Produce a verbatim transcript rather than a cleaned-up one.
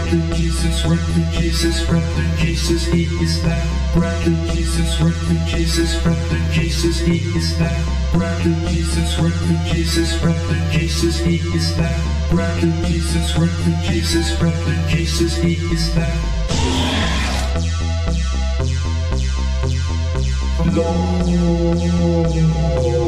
Raptorz Jesus, Raptorz Jesus, Raptorz Jesus, he is back. Raptorz Jesus, Raptorz Jesus, Raptorz Jesus, he is back. Raptorz Jesus, Raptorz Jesus, Raptorz Jesus, he is back. Raptorz Jesus, Raptorz Jesus, Raptorz Jesus, he is back. Lord.